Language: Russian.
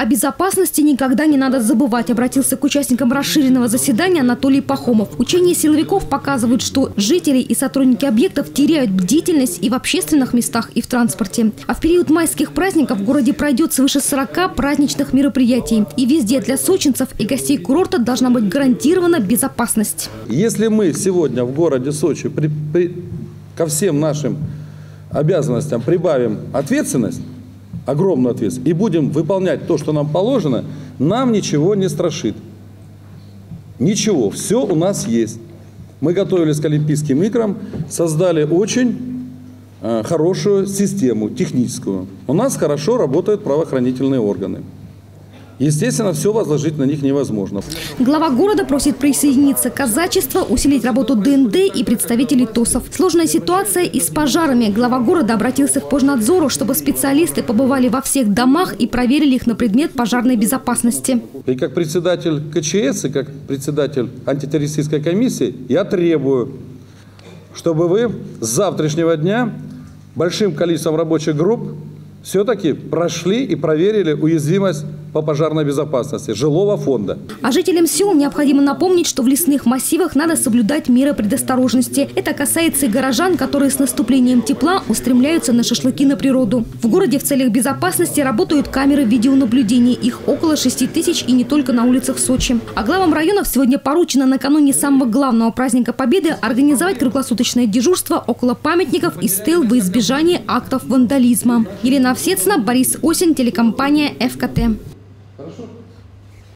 О безопасности никогда не надо забывать, обратился к участникам расширенного заседания Анатолий Пахомов. Учения силовиков показывают, что жители и сотрудники объектов теряют бдительность и в общественных местах, и в транспорте. А в период майских праздников в городе пройдет свыше 40 праздничных мероприятий. И везде для сочинцев и гостей курорта должна быть гарантирована безопасность. Если мы сегодня в городе Сочи ко всем нашим обязанностям прибавим ответственность, огромную ответственность, и будем выполнять то, что нам положено, нам ничего не страшит. Ничего, все у нас есть. Мы готовились к Олимпийским играм, создали очень хорошую систему техническую. У нас хорошо работают правоохранительные органы. Естественно, все возложить на них невозможно. Глава города просит присоединиться к казачеству, усилить работу ДНД и представителей ТОСов. Сложная ситуация и с пожарами. Глава города обратился к Пожнадзору, чтобы специалисты побывали во всех домах и проверили их на предмет пожарной безопасности. И как председатель КЧС, и как председатель антитеррористической комиссии, я требую, чтобы вы с завтрашнего дня большим количеством рабочих групп все-таки прошли и проверили уязвимость по пожарной безопасности жилого фонда. А жителям сел необходимо напомнить, что в лесных массивах надо соблюдать меры предосторожности. Это касается и горожан, которые с наступлением тепла устремляются на шашлыки на природу. В городе в целях безопасности работают камеры видеонаблюдения. Их около 6 тысяч и не только на улицах Сочи. А главам районов сегодня поручено накануне самого главного праздника Победы организовать круглосуточное дежурство около памятников и стел во избежание актов вандализма. Елена Овсецна, Борис Осин, телекомпания ФКТ. Хорошо.